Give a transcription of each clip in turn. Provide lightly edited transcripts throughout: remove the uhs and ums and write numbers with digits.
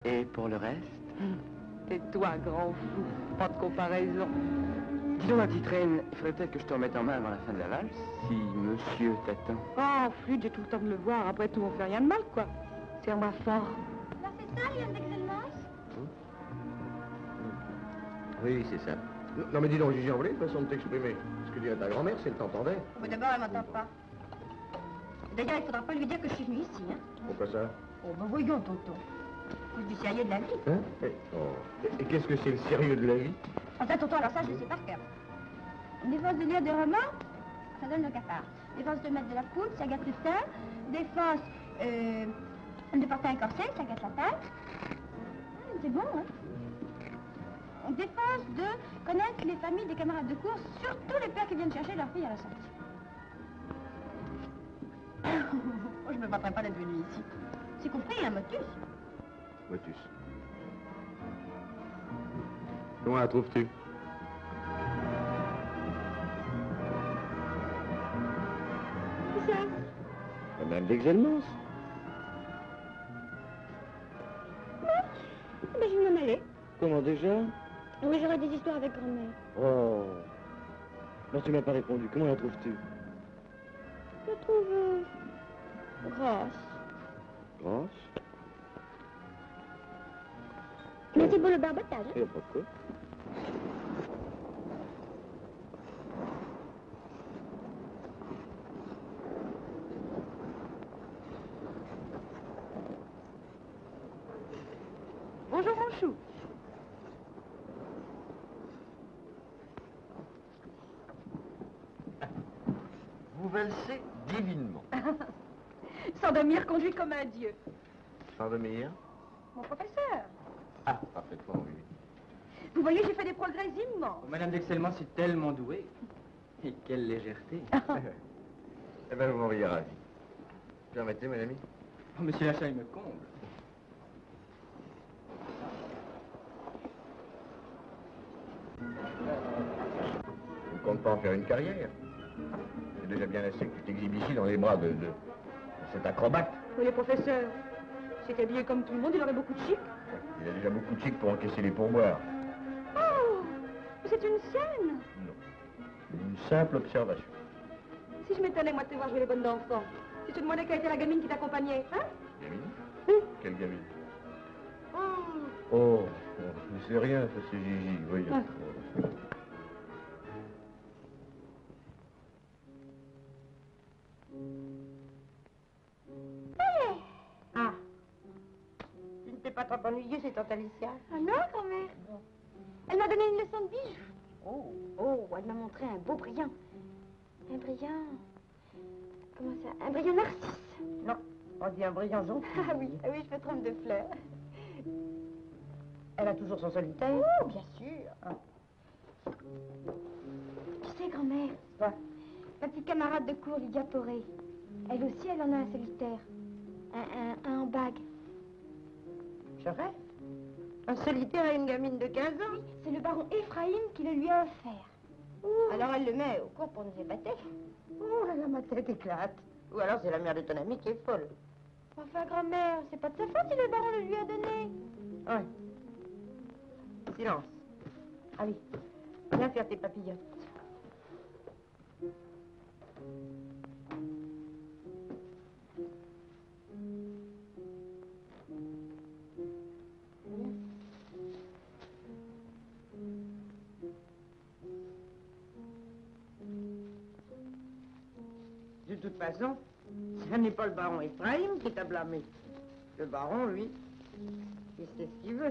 Et pour le reste? Tais-toi, grand fou. Pas de comparaison. Dis donc, ma petite reine, il faudrait peut-être que je te remette en main avant la fin de la valse, si monsieur t'attend. Oh, flûte, j'ai tout le temps de le voir. Après tout, on fait rien de mal, quoi. Serre-moi fort. Alors c'est ça, Yann d'Excellence? Oui, c'est ça. Non, mais dis donc, Gigi, envolé, façon de t'exprimer. Ce que dirait ta grand-mère si elle t'entendait. Oh, mais d'abord, elle m'entend pas. D'ailleurs, il faudra pas lui dire que je suis venue ici, hein. Pourquoi ça? Oh, ben voyons, tonton. C'est du sérieux de la vie. Hein? Et qu'est-ce que c'est le sérieux de la vie? Ah, ça, tonton, alors ça, je le sais par cœur. Défense de lire des romans, ça donne le cafard. Défense de mettre de la poudre, ça gâte le teint. Défense de porter un corset, ça gâte la taille. C'est bon, hein? Défense de connaître les familles des camarades de cours, surtout les pères qui viennent chercher leurs filles à la sortie. Oh, je me battrai pas d'être venue ici. C'est compris, hein, Motus? Motus. Comment la trouves-tu? C'est ça. Madame d'Excellence. Ben, je vais m'en aller. Comment déjà? Oui, j'aurai des histoires avec grand-mère. Oh. Non, tu m'as pas répondu. Comment la trouves-tu? Je la trouve... grasse. Grasse. Merci pour le barbotage, hein? Et pas de quoi. Bonjour, mon chou. Vous valsez divinement. Sandomir conduit comme un dieu. Sandomir? Mon professeur. Ah, parfaitement, oui. Vous voyez, j'ai fait des progrès immenses. Oh, Madame d'Excellence est tellement douée. Et quelle légèreté. Eh bien, vous m'envoyez ravi. Permettez, mon ami? Oh, monsieur Lachat, il me comble. Je ne compte pas en faire une carrière. C'est déjà bien assez que tu t'exhibes ici dans les bras de cet acrobate. Oui, les professeurs. S'il était habillé comme tout le monde, il aurait beaucoup de chic. Il a déjà beaucoup de chic pour encaisser les pourboires. Oh, c'est une scène. Non. Une simple observation. Si je m'étonnais, moi, de te voir jouer les bonnes d'enfants, si tu te demandais quelle était la gamine qui t'accompagnait, hein? Gamine? Oui. Quelle gamine? Oh. Oh, c'est rien, ça c'est Gigi, voyons. Ah. Ah. Tu ne t'es pas trop ennuyée, c'est tante Alicia? Ah non, grand-mère. Elle m'a donné une leçon de bijoux. Oh, elle m'a montré un beau brillant. Un brillant... Comment ça? Un brillant narcisse. Non, on dit un brillant jaune. Ah oui, je me trompe de fleurs. Elle a toujours son solitaire. Oh, bien sûr. Ah. Tu sais, grand-mère, Quoi? ma petite camarade de cours, Lydia Poré, elle aussi, elle en a un solitaire. Un en bague. Je rêve. Un solitaire à une gamine de 15 ans. Oui, c'est le baron Ephraim qui le lui a offert. Alors elle le met au cours pour nous épater. Oh là là, ma tête éclate. Ou alors c'est la mère de ton ami qui est folle. Enfin, grand-mère, c'est pas de sa faute si le baron le lui a donné. Ouais. Silence. Allez, viens faire tes papillotes. De toute façon, ce n'est pas le baron Ephraim qui t'a blâmé. Le baron, lui, il sait ce qu'il veut.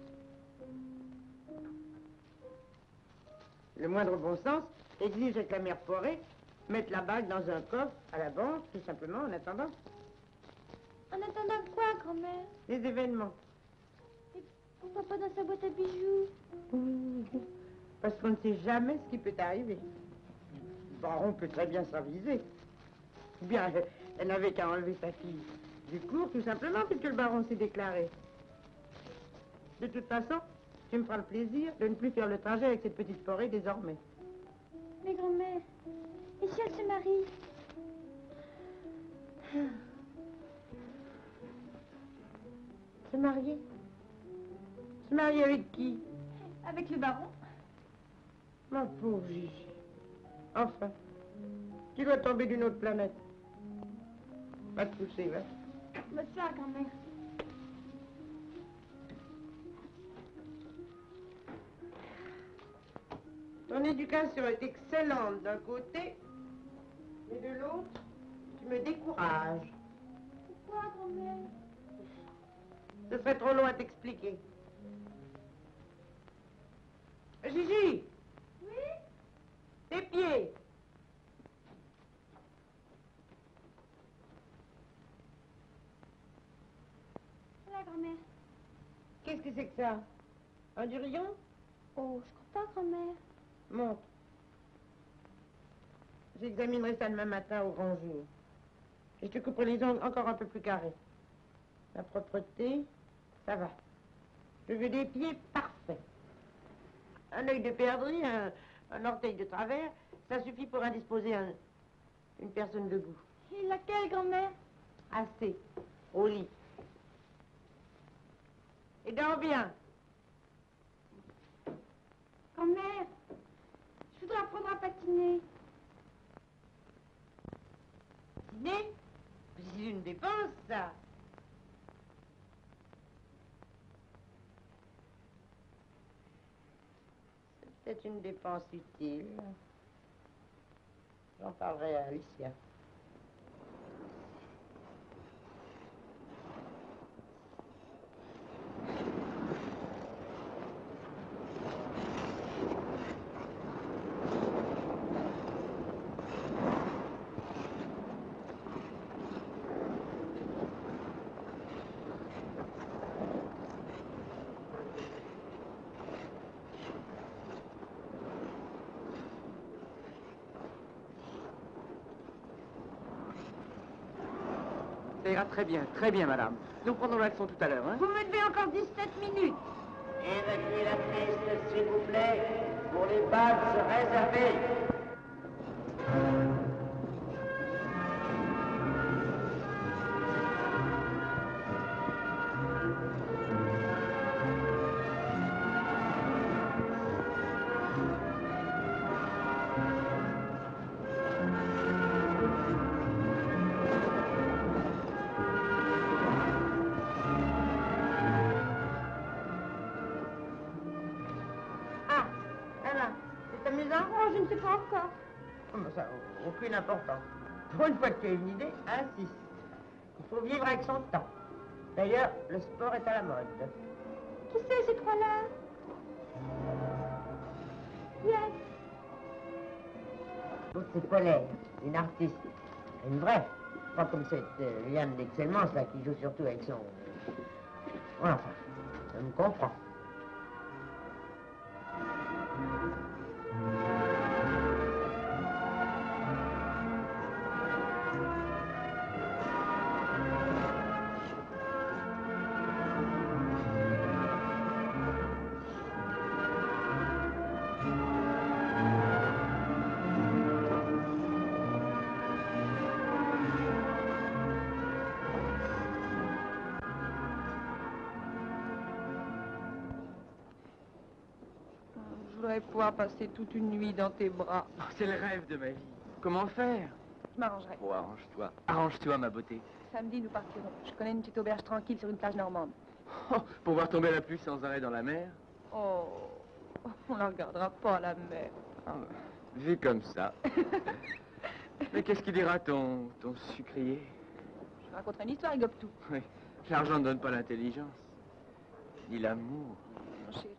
Le moindre bon sens exige que la mère Poré mette la bague dans un coffre à la banque, tout simplement, en attendant En attendant quoi, grand-mère? les événements. Et pourquoi pas dans sa boîte à bijoux? Parce qu'on ne sait jamais ce qui peut arriver. Le baron peut très bien s'aviser. Ou bien, elle n'avait qu'à enlever sa fille du cours, tout simplement, puisque le baron s'est déclaré. De toute façon, tu me feras le plaisir de ne plus faire le trajet avec cette petite Porée désormais. Mais grand-mère, et si elle se marie? Se marier? Se marier avec qui? Avec le baron. Ma pauvre Gigi. Enfin, tu dois tomber d'une autre planète. Va te coucher, va. Bonsoir, grand-mère. Ton éducation est excellente d'un côté, mais de l'autre, tu me décourages. Pourquoi, grand-mère? Ce serait trop long à t'expliquer. Gigi! Oui? Tes pieds! Voilà, grand-mère. Qu'est-ce que c'est que ça? Un durillon? Oh, je crois pas, grand-mère. Montre. J'examinerai ça demain matin au grand jour. Et je te couperai les ongles encore un peu plus carrés. La propreté, ça va. Je veux des pieds parfaits. Un œil de perdrix, un orteil de travers, ça suffit pour indisposer une personne debout. Et laquelle, grand-mère? Assez. Au lit. Et dors bien. Grand-mère, je voudrais apprendre à patiner. Dîner? C'est une dépense, ça. C'est peut-être une dépense utile. J'en parlerai à Alicia. Ça ira très bien, madame. Nous prendrons l'accent tout à l'heure, hein? Vous me devez encore 17 minutes. Évacuez la piste, s'il vous plaît, pour les balles réservées. Ah, Anna, c'est amusant? Oh, je ne sais pas encore. Oh, mais ça n'a aucune importance. Pour une fois que tu as une idée, insiste. Il faut vivre avec son temps. D'ailleurs, le sport est à la mode. Qui c'est, ces trois-là? Yes. L'autre, c'est Paulette, une artiste. Une vraie. Pas comme cette Liane d'Excellence, là, qui joue surtout avec son... Voilà, enfin, ça me comprend. Je voudrais pouvoir passer toute une nuit dans tes bras. Oh, c'est le rêve de ma vie. Comment faire? Je m'arrangerai. Oh, arrange-toi. Arrange-toi, ma beauté. Samedi, nous partirons. Je connais une petite auberge tranquille sur une plage normande. Oh, pour voir tomber la pluie sans arrêt dans la mer? Oh, on la regardera pas, la mer. Ah, vu comme ça. Mais qu'est-ce qu'il dira ton sucrier? Je raconterai une histoire, il gobe tout. Oui, l'argent ne donne pas l'intelligence. Ni l'amour. Mon chéri.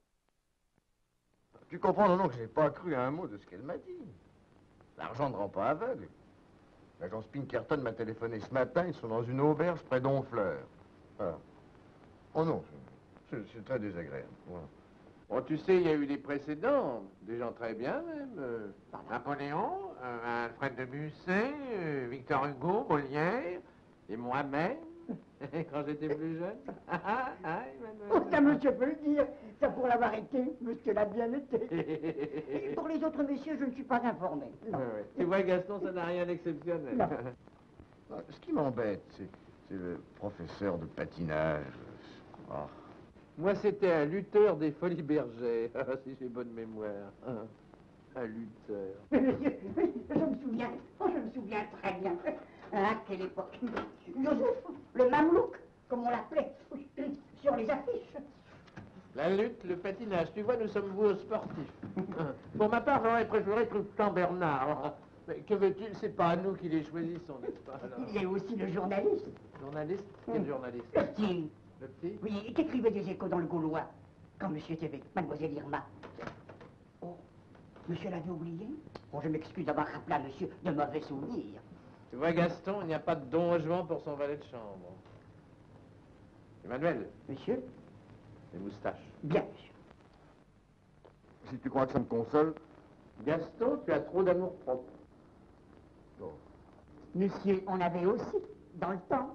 Tu comprends, non, que j'ai pas cru à un mot de ce qu'elle m'a dit. L'argent ne rend pas aveugle. L'agence Pinkerton m'a téléphoné ce matin, ils sont dans une auberge près d'Honfleur. Voilà. Oh non, c'est très désagréable. Voilà. Bon, tu sais, il y a eu des précédents, des gens très bien même. Napoléon, Alfred de Musset, Victor Hugo, Molière, et moi-même, quand j'étais plus jeune. Oh, ça, monsieur peut le dire. Ça, pour l'avoir été, monsieur l'a bien été. Et pour les autres messieurs, je ne suis pas informé. Non. Ouais, ouais. Tu vois, Gaston, ça n'a rien d'exceptionnel. Non. Ce qui m'embête, c'est le professeur de patinage. Ah. Moi, c'était un lutteur des Folies Bergères, si j'ai bonne mémoire. Un lutteur. Mais monsieur, je me souviens, je me souviens très bien. À quelle époque? Joseph, le mamelouk, comme on l'appelait, sur les affiches. La lutte, le patinage, tu vois, nous sommes voués sportifs. Pour ma part, j'aurais préféré Tristan Bernard. Mais que veux-tu, c'est pas à nous qui les choisissons, n'est-ce pas alors? Il y a aussi le journaliste. Journaliste? Quel journaliste? Le petit. Le petit? Oui, qui écrivait des échos dans le Gaulois, quand monsieur était avec mademoiselle Irma. Oh, monsieur l'avait oublié? Bon, je m'excuse d'avoir rappelé à monsieur de mauvais souvenirs. Tu vois, Gaston, il n'y a pas de don Juan pour son valet de chambre. Emmanuel, Monsieur? les moustaches. Bien, monsieur. Si tu crois que ça me console, Gaston, tu as trop d'amour-propre. non. Monsieur, on avait aussi, dans le temps.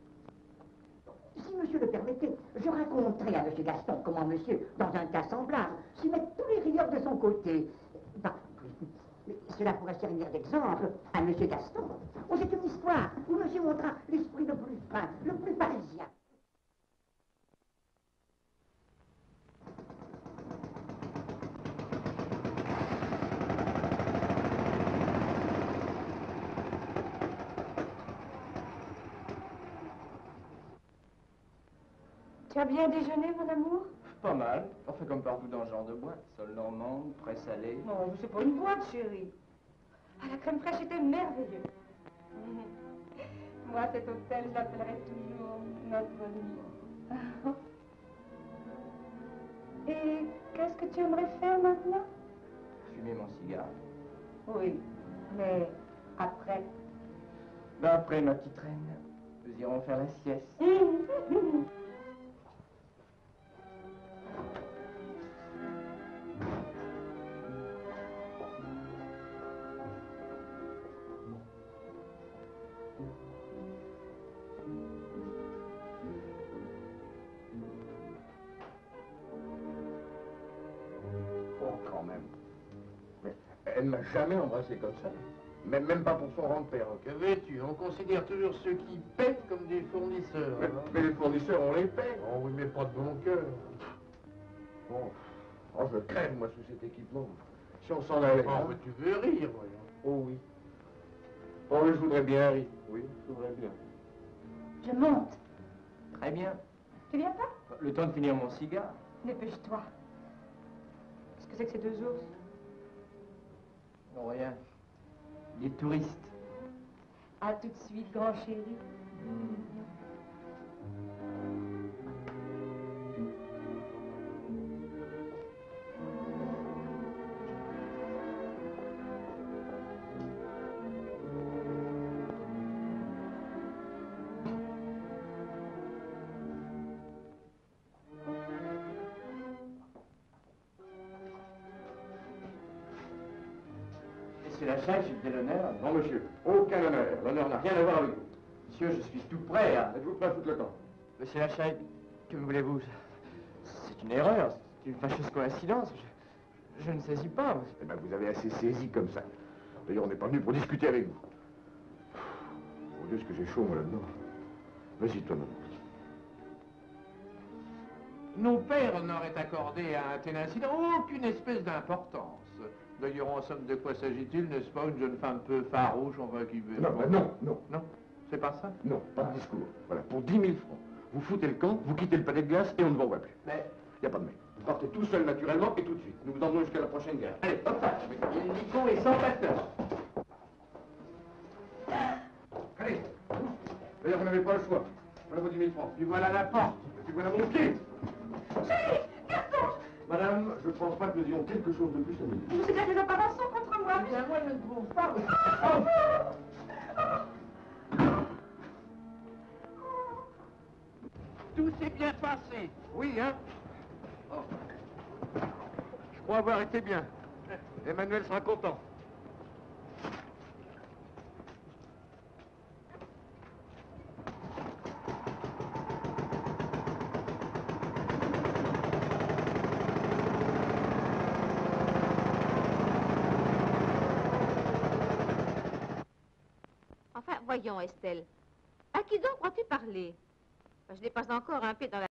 Si monsieur le permettait, je raconterai à monsieur Gaston comment monsieur, dans un cas semblable, s'y met tous les rieurs de son côté. Bah, cela pourrait servir d'exemple à monsieur Gaston. Oh, c'est une histoire où monsieur montra l'esprit le plus fin, le plus parisien. Tu as bien déjeuné, mon amour? Pas mal. Enfin, comme partout dans ce genre de boîte. Sol normande, très salé. Non, c'est pas une boîte, chérie. Ah, la crème fraîche était merveilleuse. Moi, cet hôtel, je l'appellerai toujours notre lit. Et qu'est-ce que tu aimerais faire maintenant? Fumer mon cigare. Oui, mais après. Ben après, ma petite reine, nous irons faire la sieste. Oh, quand même. Mais elle m'a jamais embrassé comme ça. Même pas pour son rang de père. Que veux-tu? On considère toujours ceux qui pètent comme des fournisseurs. Mais les fournisseurs, on les paie. Oh oui, mais pas de bon cœur. Bon. Oh, je crève, moi, sous cet équipement. Si on s'en allait. Oh, hein. mais tu veux rire, voyons. Oh oui. Oh, je voudrais bien, Harry. Oui, je voudrais bien. Je monte. Très bien. Tu viens pas? Le temps de finir mon cigare. Dépêche-toi. Qu'est-ce que c'est que ces deux ours? Non, rien. Des touristes. À tout de suite, grand chéri. Monsieur Lachaille, j'ai fait l'honneur. Non, monsieur. Aucun honneur. L'honneur n'a rien à voir avec vous. Monsieur, je suis tout prêt à... Êtes-vous prêt à foutre le camp? Monsieur Lachaille, que voulez-vous? C'est une erreur, c'est une fâcheuse coïncidence. Je ne saisis pas. Eh bien, vous avez assez saisi comme ça. D'ailleurs, on n'est pas venu pour discuter avec vous. Mon Dieu, ce que j'ai chaud, moi, là-dedans. Vas-y, toi, maman. Nos pères n'auraient accordé à un tel incident aucune espèce d'importance. D'ailleurs, en somme, de quoi s'agit-il, n'est-ce pas? Une jeune femme peu farouche, enfin, qui veut... Non, non, non. Non, c'est pas ça? Non, pas de discours. Voilà, pour 10 000 francs. Vous foutez le camp, vous quittez le palais de glace et on ne vous revoit plus. Mais... Il n'y a pas de mais. Vous partez tout seul naturellement et tout de suite. Nous vous emmenons jusqu'à la prochaine gare. Allez, hop, Nico est sans facteur. allez. D'ailleurs, vous n'avez pas le choix. Voilà vos 10 000 francs. Puis voilà la porte. Et puis voilà mon pied. Madame, je ne pense pas que nous ayons quelque chose de plus à dire. Vous êtes des apparations contre moi. Bien, moi, je ne trouve pas. Tout s'est bien passé. Oui, hein? Oh. Je crois avoir été bien. Emmanuel sera content. Enfin, voyons, Estelle. À qui donc crois-tu parler? Je n'ai pas encore un pied dans la...